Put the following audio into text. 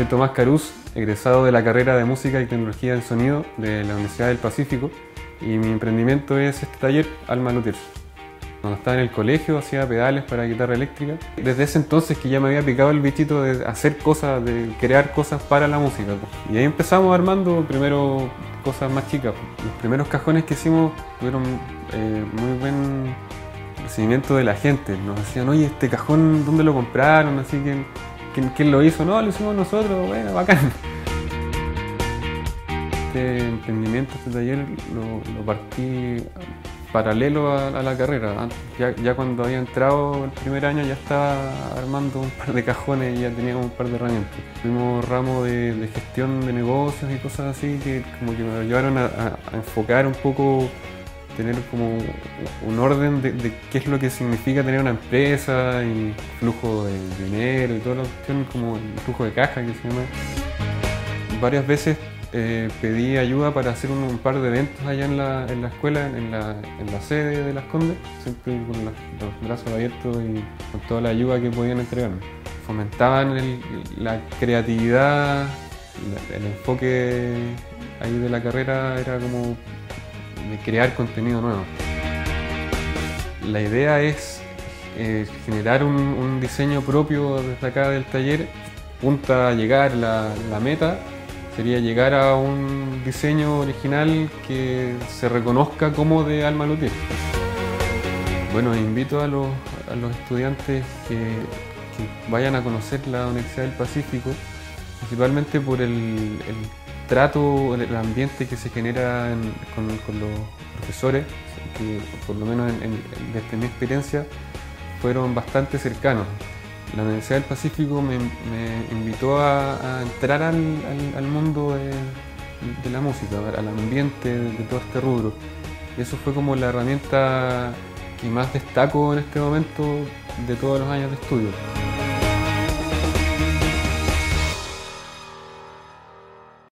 Soy Tomás Carús, egresado de la carrera de Música y Tecnología del Sonido de la Universidad del Pacífico, y mi emprendimiento es este taller, Alma Luthiers. Cuando estaba en el colegio hacía pedales para guitarra eléctrica. Desde ese entonces que ya me había picado el bichito de hacer cosas, de crear cosas para la música. Y ahí empezamos armando primero cosas más chicas. Los primeros cajones que hicimos tuvieron muy buen recibimiento de la gente. Nos decían, oye, este cajón, ¿dónde lo compraron? Así que, ¿quién lo hizo? No, lo hicimos nosotros, bueno, bacán. Este emprendimiento, este taller, lo partí paralelo a la carrera. Ya cuando había entrado el primer año ya estaba armando un par de cajones y ya teníamos un par de herramientas. Tuvimos ramo de gestión de negocios y cosas así que como que me ayudaron a enfocar un poco, tener como un orden de qué es lo que significa tener una empresa y flujo de dinero y toda la cuestión, como el flujo de caja que se llama. Varias veces pedí ayuda para hacer un par de eventos allá en la escuela, en la sede de Las Condes, siempre con los brazos abiertos y con toda la ayuda que podían entregarme. Fomentaban la creatividad, el enfoque ahí de la carrera era como de crear contenido nuevo. La idea es generar un diseño propio desde acá del taller. Punta a llegar, la meta sería llegar a un diseño original que se reconozca como de Alma Luthiers. Bueno, invito a los estudiantes que vayan a conocer la Universidad del Pacífico, principalmente por el trato, el ambiente que se genera con los profesores, que por lo menos desde mi experiencia fueron bastante cercanos. La Universidad del Pacífico me invitó a entrar al mundo de la música, al ambiente de todo este rubro. Y eso fue como la herramienta que más destaco en este momento de todos los años de estudio.